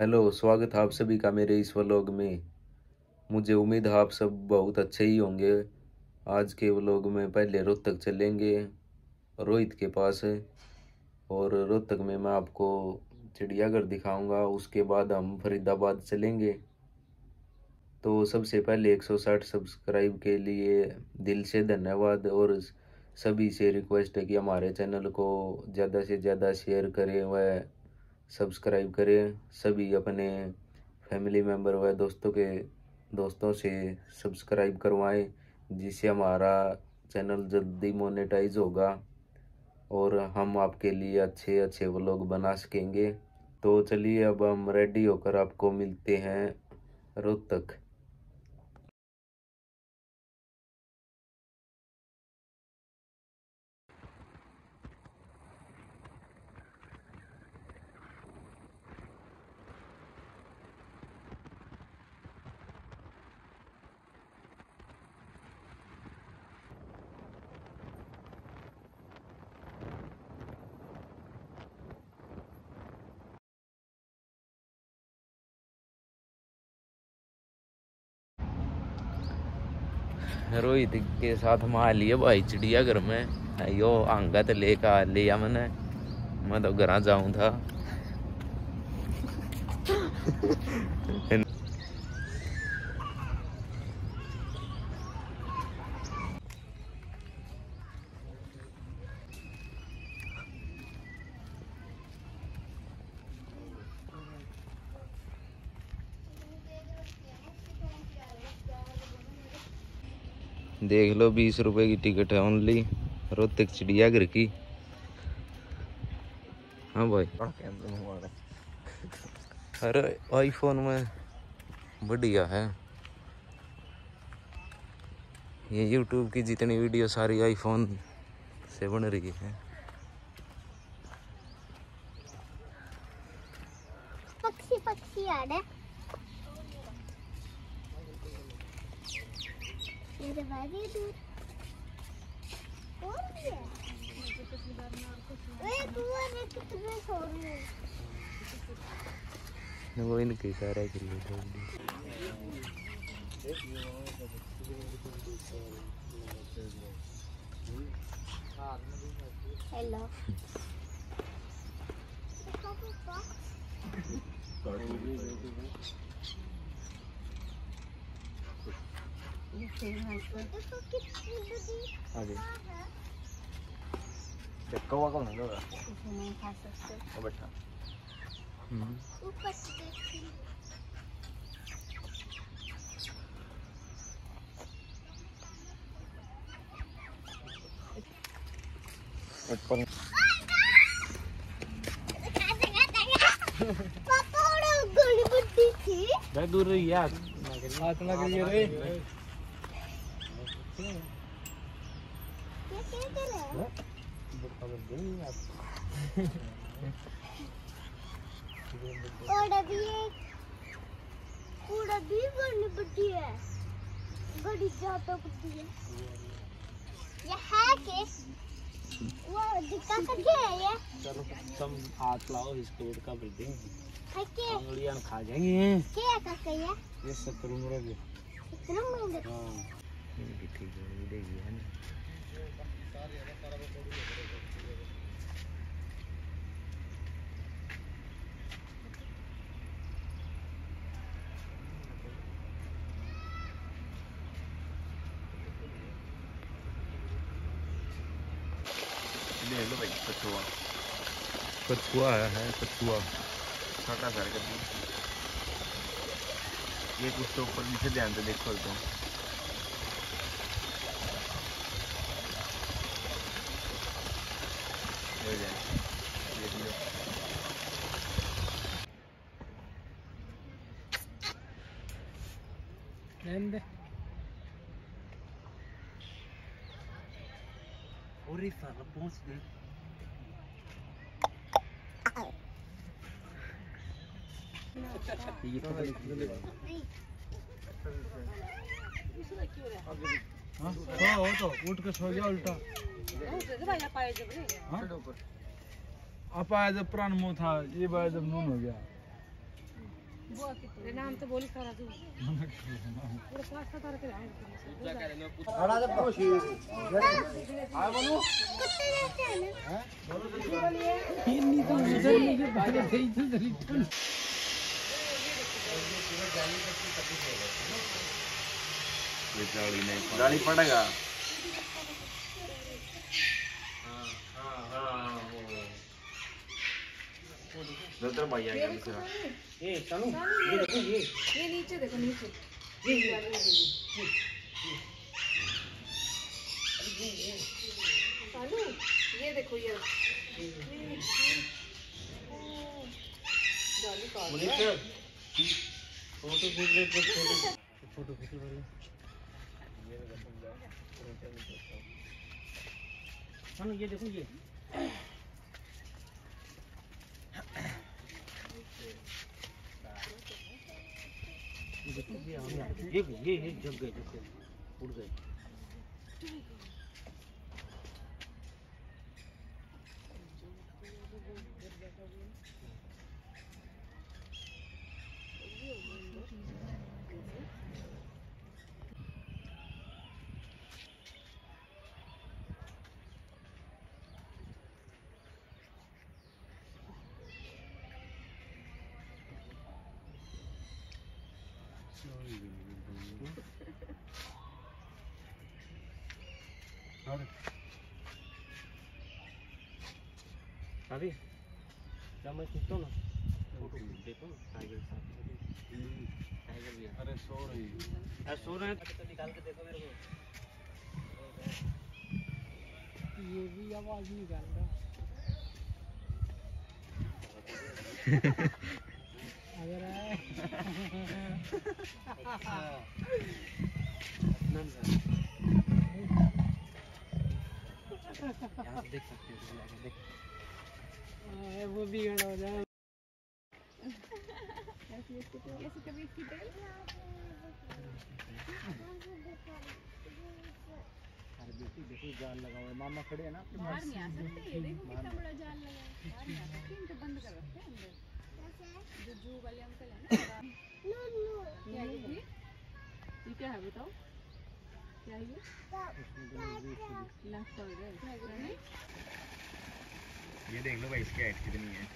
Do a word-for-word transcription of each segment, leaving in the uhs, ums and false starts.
Hello, स्वागत है आप सभी का मेरे इस व्लॉग में। मुझे उम्मीद है आप सब बहुत अच्छे ही होंगे। आज के व्लॉग में पहले रोहतक चलेंगे रोहित के पास, और रोहतक में मैं आपको चिड़ियाघर दिखाऊंगा। उसके बाद हम फरीदाबाद चलेंगे। तो सबसे पहले एक सौ साठ सब्सक्राइब के लिए दिल से धन्यवाद, और सभी से रिक्वेस्ट है कि हमारे चैनल को ज़्यादा से ज़्यादा शेयर करें व सब्सक्राइब करें। सभी अपने फैमिली मेम्बर व दोस्तों के दोस्तों से सब्सक्राइब करवाएं, जिससे हमारा चैनल जल्दी मोनेटाइज होगा और हम आपके लिए अच्छे अच्छे व्लॉग बना सकेंगे। तो चलिए अब हम रेडी होकर आपको मिलते हैं रोहतक। रोहित के साथ हम आ लिए भाई चिड़ियाघर में। यो अंगत लेकर आ लिया मैंने, मैं तो घर जाऊं था। देख लो, बीस रुपए की टिकट है ओनली रोहतक चिड़ियाघर की। हाँ भाई, अरे आईफोन में बढ़िया है। ये यूट्यूब की जितनी वीडियो सारी आईफोन से बन रही है। पक्षी पक्षी आ रहे मेरे बारी दूर और भी है। ओए बुआ ने कितने सो रहे हैं। वो इनके सारे के लिए छोड़ दी। हेलो कौवा कौन है लोगा? नहीं खा सकते। बैठा ऊपर से देखिए। ऊपर पापा और गोली बुड्ढी थी। मैं दूर रही यार, हाथ ना करिए रे। क्या क्या कर रहे हो? और अभी पूरा भी गोली बुड्ढी है, बड़ी ज्यादा बुड्ढी है। ये है के वो दिखा सके है ये। चलो तुम हाथ लाओ, इसको उड़का भर देंगे, है के उंगलियां खा जाएंगे। क्या का कहिए ये सत्तर उम्र के। इतना महंगा। हाँ ठीक है, देखिए है ना। ले लो भाई कछुआ। कछुआ है, कछुआ छोटा सा कर दी। ये कुछ तो ऊपर नीचे ध्यान से देखो तो हो जाए। ये लो नंद और इस साल पहुंच गए। ये तो हाँ हो तो उठ के सो गया उल्टा। आप आया जब प्राण मुंह था, ये बार जब नून हो गया। नाम तो बोली खा तू पूरा पास का तार के आए आ बोलो हैं ये नहीं तो उधर नहीं के भागे थे इधर रिटर्न ये जाली नहीं गाड़ी पड़ेगा। हाँ हाँ वो नजर भाई आएगा दूसरा। ये चलो ये देखो ये ये नीचे देखो नीचे सालू ये देखो ये जाली काट दिया फोटो खींच ले फोटो फोटो खींच ले हाँ ये देखो ये ये ये ये जग गए जग गए उड़ गए अभी क्या मैं खींचता हूँ ना फोटो देखो टाइगर साथ टाइगर भी है। अरे सो रही अरे सो रहे हैं तो निकाल के देखो मेरे को ये भी आवाज निकाल रहा अगर आए यहाँ देख सकते हो देख वो भी गड़ा हो जाए ऐसे कभी फिटेल अरे बेटी देखो जाल लगा हुआ है मामा खड़े हैं ना आपके बाहर पास नहीं आ सकते ये देखो कितना बड़ा जाल लगा है बाहर नहीं आ सकते इनको बंद कर रखते हैं अंदर जो जू वाले अंकल है ना नो नो क्या है ये ये क्या है बताओ क्या है ये लाख पाउडर है ये देख लो भाई इसकी हाइट कितनी है।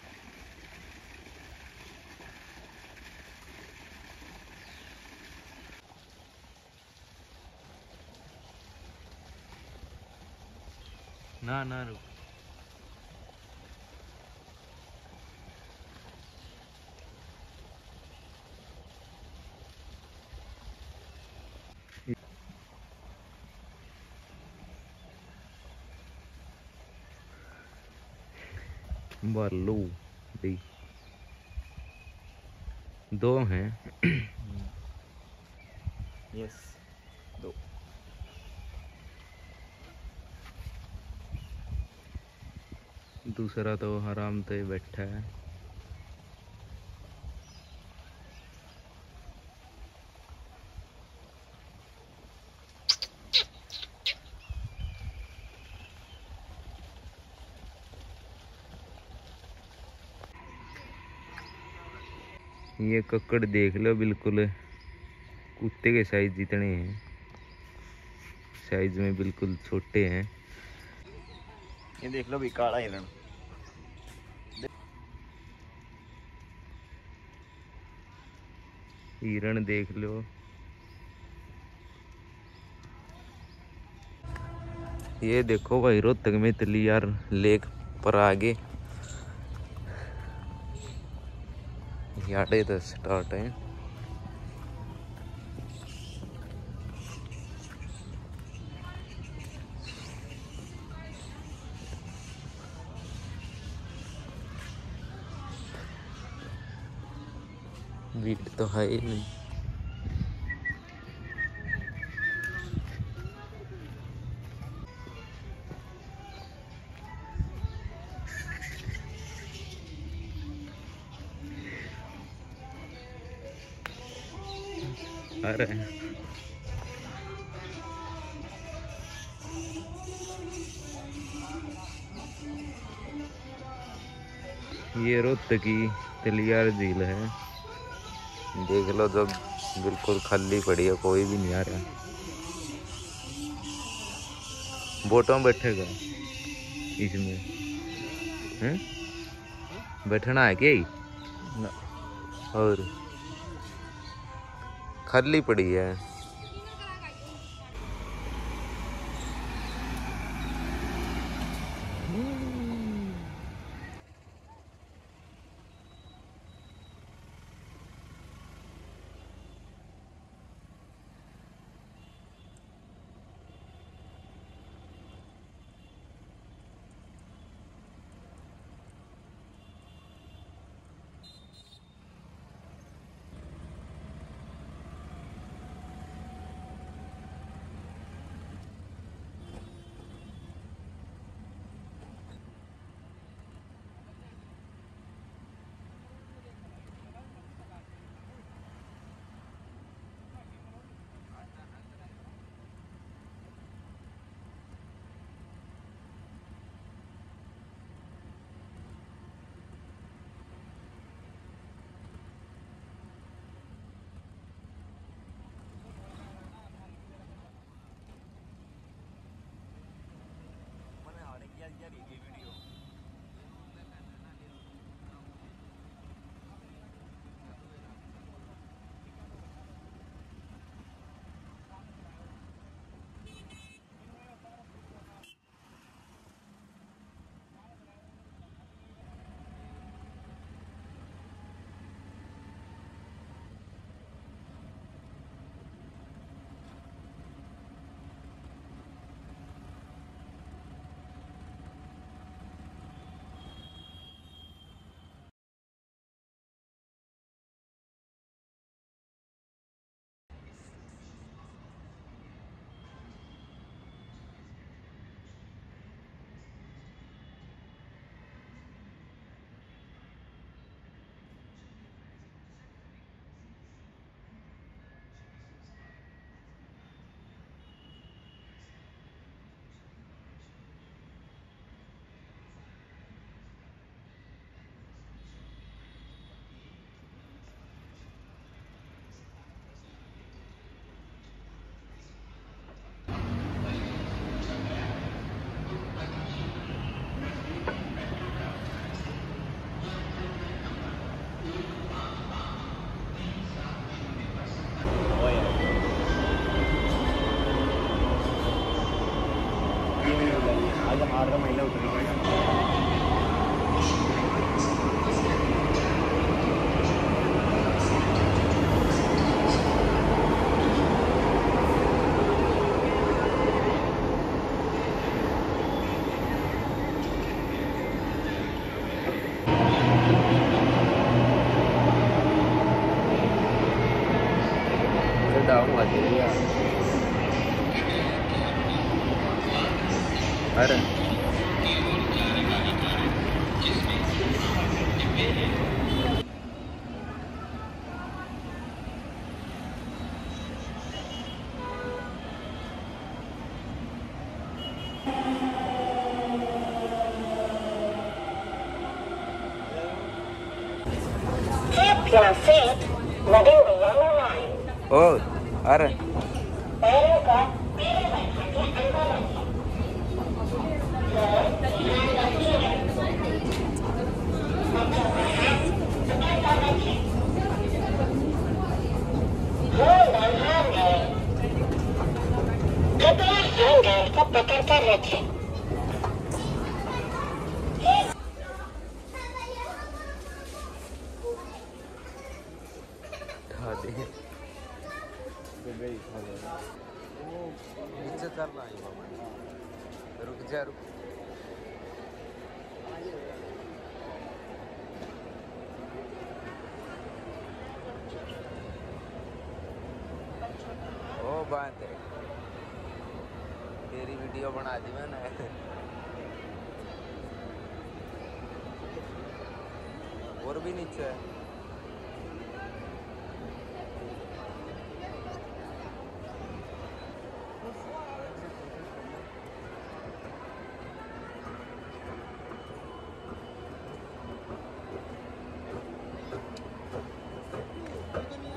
ना ना रुक बालू भी दो हैं यस दो दूसरा तो आराम से बैठा है। ये कक्कड़ देख लो बिल्कुल कुत्ते के साइज जितने हैं साइज में बिल्कुल छोटे हैं। ये देख लो भी काला हिरण हिरण देख लो ये देखो भाई रोहतक में तलियार लेक पर आगे याडे तो स्टार्ट है। भीड़ तो है ही नहीं। अरे ये रोहतक की तलियार झील है। देख लो, जब बिल्कुल खाली पड़ी है, कोई भी नहीं आ रहा। बोटों में बैठेगा इसमें, हैं? बैठना है क्या ही? और खाली पड़ी है। अरे Keep your feet within the yellow line. ओ अरे पैरों का मेरे बैठने के अंदर रखें। Good. ध्यान रखिए। बच्चों का हाथ सर पर रखें। Hold on handrail. कृपया हैंडरेल को पकड़ कर रखें। उठा दे नीचे कर रहा है बाबा, रुक जा रुक। ओ बात है, तेरी वीडियो बना दी मैंने। और भी नीचे है। Thank you.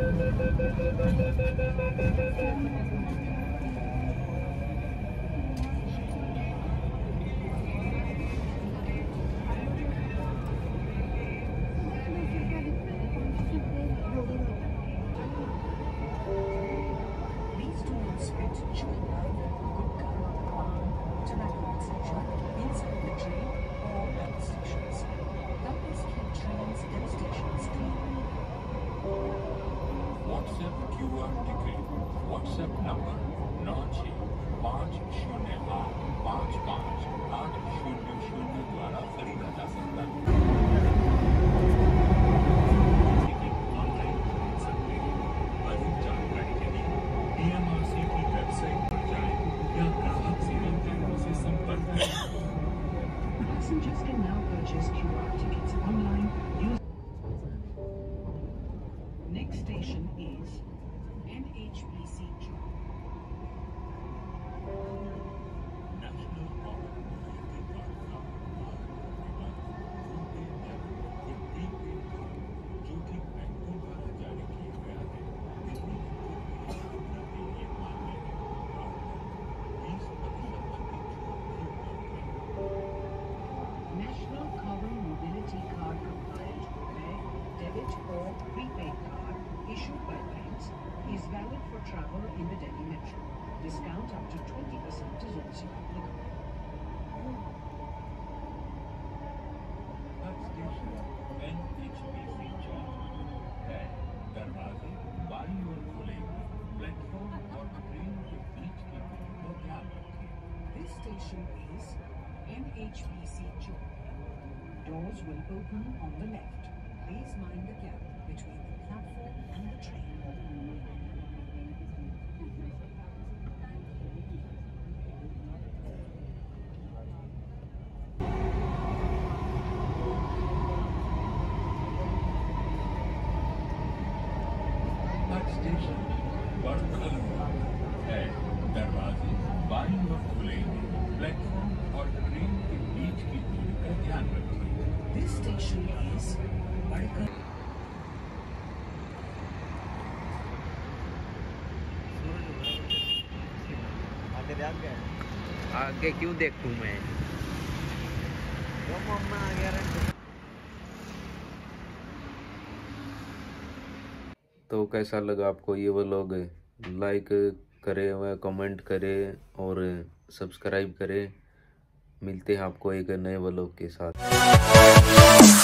WhatsApp QR ticket WhatsApp number नौ छः पाँच शून्य आठ पाँच पाँच आठ शून्य शून्य द्वारा खरीदा जा सकता है। टिकट ऑनलाइन खरीद सकते हैं। अधिक जानकारी के लिए डीएमआरसी की वेबसाइट पर जाएं या ग्राहक सेवा केंद्र से संपर्क करें। Passengers can now purchase Q R tickets online using. Next station is N H P C Chowk. National common mobility card का जो कि बैंकों द्वारा जारी किया गया है, दिल्ली मेट्रो की यात्रा के लिए मान्य है। बीस प्रतिशत तक की छूट भी उपलब्ध है। National Common Mobility Card compliant rupees, debit or prepaid card issued by banks is valid for travel in the Delhi Metro. Discount up to twenty percent is also applicable. हर station N H P C Chowk है। दरवाजे बाईं ओर खुलेंगे। Platform और train के बीच की दूरी का ध्यान रखें। This station is N H P C Chowk. Doors will open on the left. Please mind the gap between the platform and the train. हर स्टेशन वर्कल है। दरवाजे बाईं ओर खुलेंगे। प्लेटफॉर्म और ट्रेन के बीच की दूरी का ध्यान रखें। This station is Varkal. आगे ध्यान क्या है? आगे क्यों देखूं मैं? वो मम्मा आ गया रे। तो कैसा लगा आपको ये व्लॉग? लाइक करें व कमेंट करें और सब्सक्राइब करें। मिलते हैं आपको एक नए व्लॉग के साथ।